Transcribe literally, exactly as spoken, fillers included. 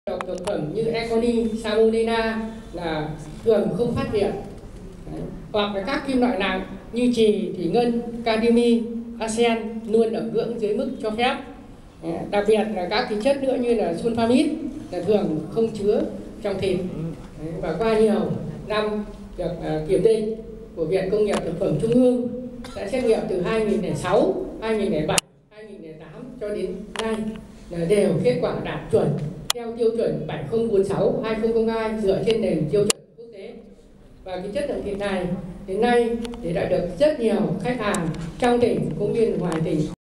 Độc thực phẩm như E. coli, Salmonella là thường không phát hiện. Đấy. Hoặc là các kim loại nặng như trì, thủy ngân, cadimi, arsen luôn ở ngưỡng dưới mức cho phép. Đấy. Đặc biệt là các cái chất nữa như là sulfamide là thường không chứa trong thịt. Đấy. Và qua nhiều năm được uh, kiểm định của Viện Công nghiệp Thực phẩm Trung ương đã xét nghiệm từ hai nghìn không trăm lẻ sáu, hai nghìn không trăm lẻ bảy, hai nghìn không trăm lẻ tám cho đến nay là đều kết quả đạt chuẩn theo tiêu chuẩn bảy không bốn sáu hai không không hai dựa trên nền tiêu chuẩn quốc tế. Và cái chất lượng thịt này đến nay thì đã được rất nhiều khách hàng trong tỉnh cũng như ngoài tỉnh